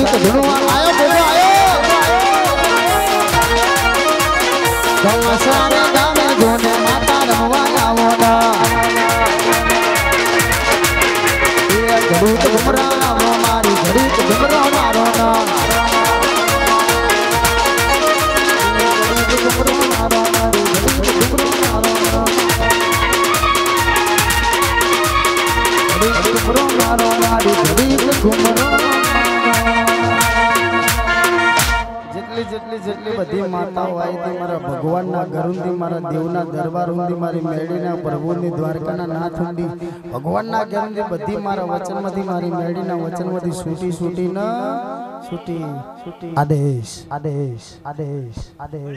ગીત ધૂણવા આયો બોલો આયો ગમસારે ગામે જોને માતા રમવા આવો ના એ ઘડીક ઘુમરાવો મારી ઘડીક ઘુમરા મારો ના ઘડીક ઘુમરા મારો મારી ઘડીક ઘુમરા મારો ના ઘડીક ઘુમરા મારો મારી ઘડીક ઘુમરા જેટલી બધી માતાઓ આવી હતી મારા ભગવાનના ઘરુંથી મારા દેવના દરબારથી મારી મેળીના પ્રભુની દ્વારકાના નાથ હુંડી ભગવાનના ઘરુંથી બધી મારા વચનમાંથી મારી મેળીના વચનમાંથી છૂટી આદેશ આદેશ આદેશ આદેશ